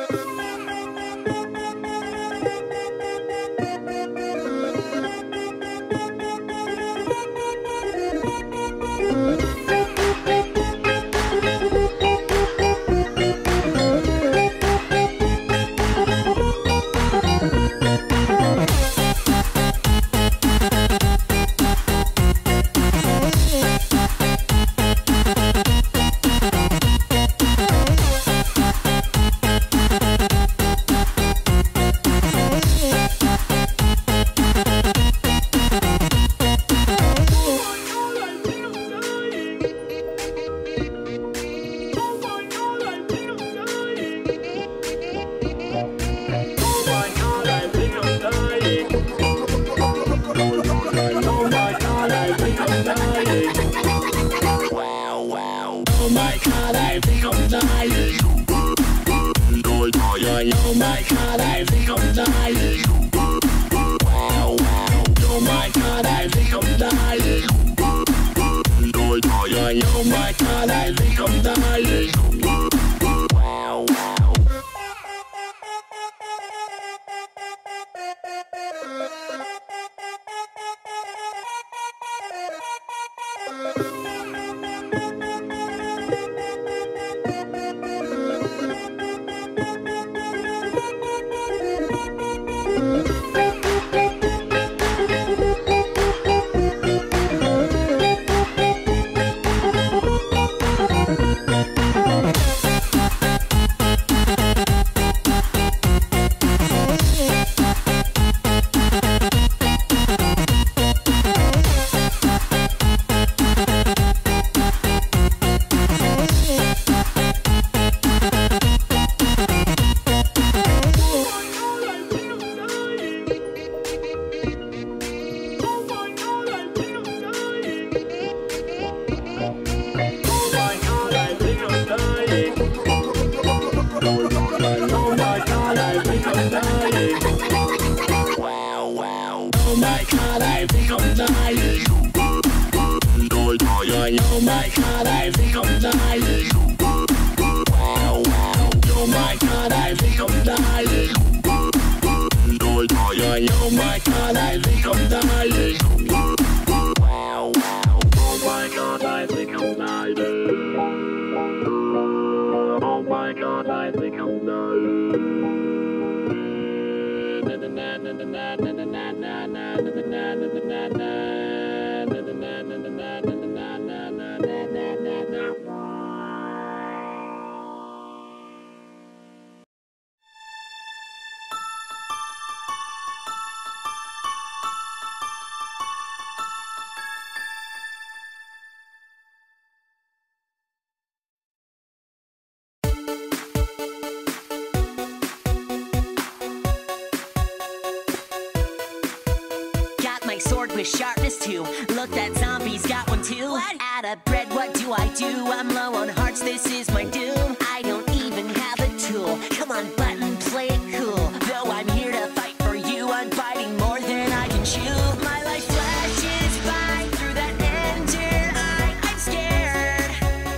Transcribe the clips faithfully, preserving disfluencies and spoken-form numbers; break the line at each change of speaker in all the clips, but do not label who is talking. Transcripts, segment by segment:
With sharpness too. Look, that zombie's got one too. What? Out of bread, what do I do? I'm low on hearts, this is my doom. I don't even have a tool. Come on, button, play it cool. Though I'm here to fight for you, I'm fighting more than I can chew. My life flashes by through that entered eye. I'm scared.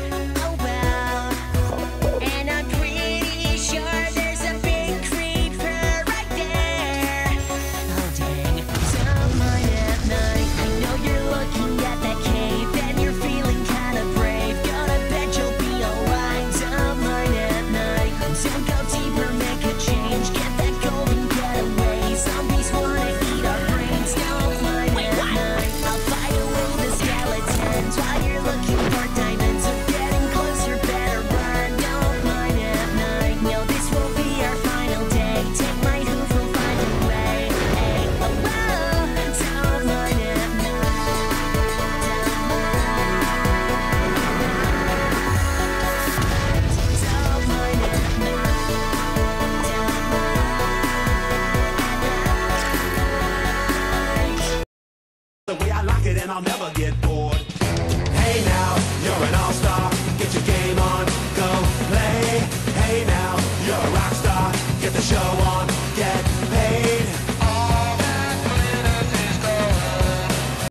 Oh well. And I'm pretty sure there's a big creeper right there. Oh dang. Someone at night, I know you're looking at that cave and you're feeling kinda brave. Gonna bet you'll be alright. Someone at night, so go deeper, make a change. Get that golden getaway. Zombies wanna eat our brains. Don't mind at night, I'll fight away the skeletons while you're looking for diamonds. So getting closer, better run. Don't mind at night, no, this will be our final day. Take my hoof, we'll find a way. Hey, oh, whoa, don't mind at
The way I like it and I'll never get bored. Hey now, you're an all-star. Get your game on, go play. Hey now, you're a rock star. Get the show on.